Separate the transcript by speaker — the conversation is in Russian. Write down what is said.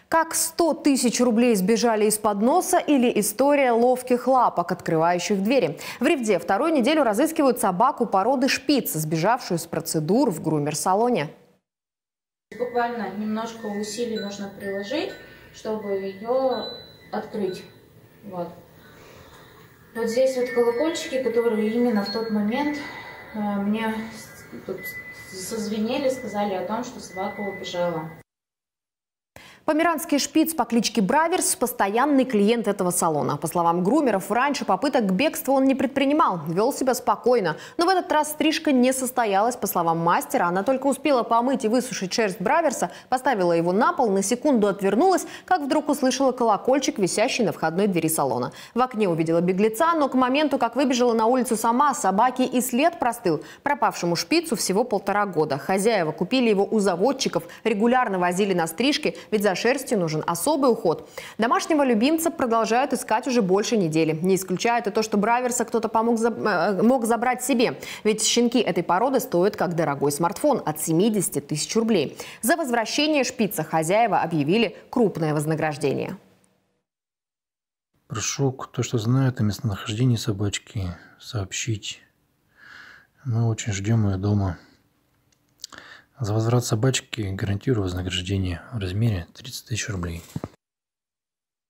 Speaker 1: Как 100 тысяч рублей сбежали из-под носа или история ловких лапок, открывающих двери. В Ревде вторую неделю разыскивают собаку породы шпиц, сбежавшую с процедур в грумер-салоне.
Speaker 2: Буквально немножко усилий нужно приложить, чтобы ее открыть. Вот здесь вот колокольчики, которые именно в тот момент мне тут созвенели, сказали о том, что собака убежала.
Speaker 1: Померанский шпиц по кличке Браверс – постоянный клиент этого салона. По словам грумеров, раньше попыток к бегству он не предпринимал, вел себя спокойно. Но в этот раз стрижка не состоялась. По словам мастера, она только успела помыть и высушить шерсть Браверса, поставила его на пол, на секунду отвернулась, как вдруг услышала колокольчик, висящий на входной двери салона. В окне увидела беглеца, но к моменту, как выбежала на улицу сама, собаки и след простыл. Пропавшему шпицу всего 1,5 года. Хозяева купили его у заводчиков, регулярно возили на стрижки, ведь за шерстью нужен особый уход. Домашнего любимца продолжают искать уже больше недели. Не исключает и то, что Браверса кто-то мог забрать себе. Ведь щенки этой породы стоят как дорогой смартфон от 70 тысяч рублей. За возвращение шпица хозяева объявили крупное вознаграждение.
Speaker 3: Прошу, кто что знает о местонахождении собачки, сообщить. Мы очень ждем ее дома. За возврат собачки гарантирую вознаграждение в размере 30 тысяч рублей.